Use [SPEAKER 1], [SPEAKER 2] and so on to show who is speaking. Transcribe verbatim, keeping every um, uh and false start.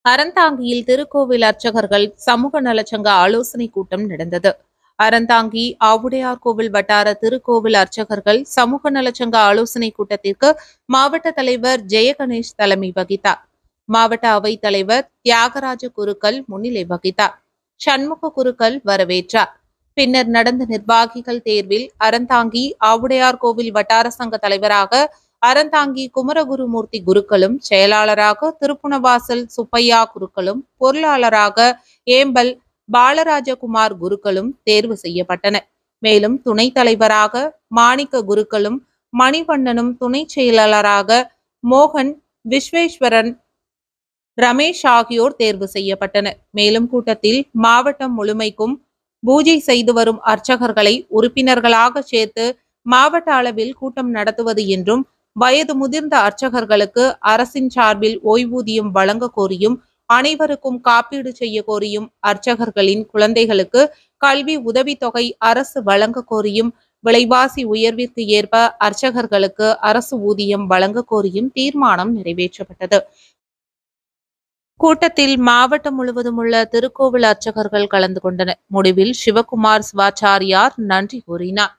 [SPEAKER 1] அறந்தாங்கியில் திருக்கோவில் அர்ச்சகர்கள் சமூக நலச்சங்க ஆலோசனை கூட்டம் நடந்தது. அறந்தாங்கி ஆவுடையார் கோவில் வட்டார திருக்கோவில் அர்ச்சகர்கள் சமூக நலச்சங்க ஆலோசனை கூட்டத்திற்கு மாவட்ட தலைவர் ஜெயகணேஷ் தலைமை வகித்தார். மாவட்ட அவைத் தலைவர் தியாகராஜ குருக்கள் முன்னிலை வகித்தார். சண்முக குருக்கள் வரவேற்றார். பின்னர் நடந்த நிர்வாகிகள் தேர்வில் அறந்தாங்கி ஆவுடையார் கோவில் வட்டார சங்க தலைவராக அறந்தாங்கி குமரகுருமூர்த்தி குருக்களும், செயலாளராக திருப்புணவாசல் சுப்பையா குருக்களும், பொருளாளராக ஏம்பல் பாலராஜகுமார் குருக்களும் தேர்வு செய்யப்பட்டனர். மேலும் துணைத் தலைவராக மாணிக்க குருக்களும், மணிவண்ணனும், துணை செயலாளராக மோகன், விஸ்வேஸ்வரன், ரமேஷ் ஆகியோர் தேர்வு செய்யப்பட்டனர். மேலும் கூட்டத்தில் மாவட்டம் முழுமைக்கும் பூஜை செய்து வரும் அர்ச்சகர்களை உறுப்பினர்களாக சேர்த்து மாவட்ட அளவில் கூட்டம் நடத்துவது என்றும், வயது முதிர்ந்த அர்ச்சகர்களுக்கு அரசின் சார்பில் ஓய்வூதியம் வழங்க கோரியும், அனைவருக்கும் காப்பீடு செய்ய கோரியும், அர்ச்சகர்களின் குழந்தைகளுக்கு கல்வி உதவித்தொகை அரசு வழங்க கோரியும், விலைவாசி உயர்விற்கு ஏற்ப அர்ச்சகர்களுக்கு அரசு ஊதியம் வழங்க கோரியும் தீர்மானம் நிறைவேற்றப்பட்டது. கூட்டத்தில் மாவட்டம் முழுவதும் உள்ள திருக்கோவில் அர்ச்சகர்கள் கலந்து கொண்டனர். முடிவில் சிவகுமார் சிவாச்சாரியார் நன்றி கூறினார்.